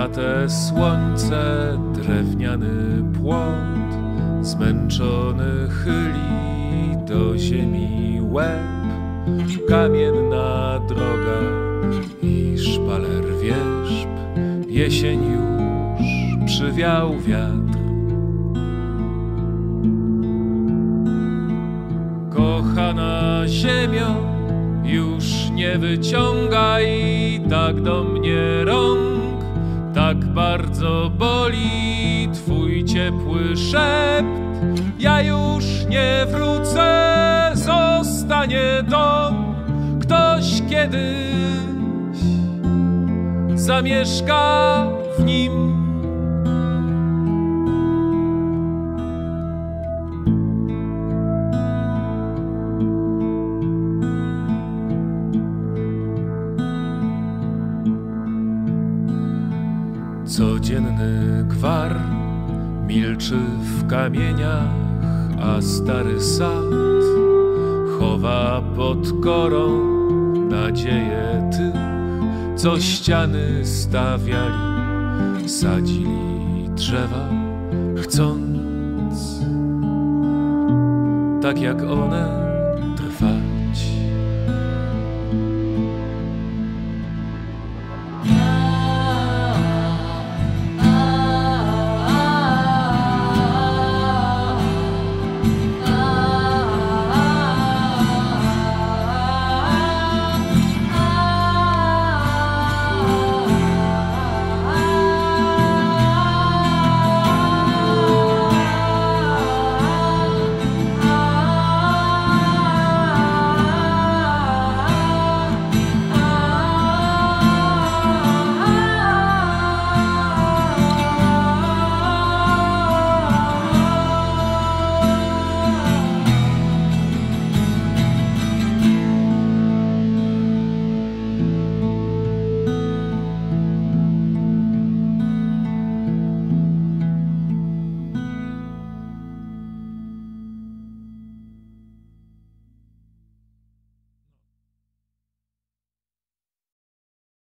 Na te słońce drewniany płot zmęczony chyli do ziemi łeb. Kamienna droga i szpaler wierzb, jesień już przywiał wiatr. Kochana ziemio, już nie wyciągaj tak do mnie rąk, tak bardzo boli twój ciepły szept. Ja już nie wrócę, zostanie dom, ktoś kiedyś zamieszka w nim. Codzienny gwar milczy w kamieniach, a stary sad chowa pod korą nadzieję tych, co ściany stawiali, sadzili drzewa, chcąc tak jak one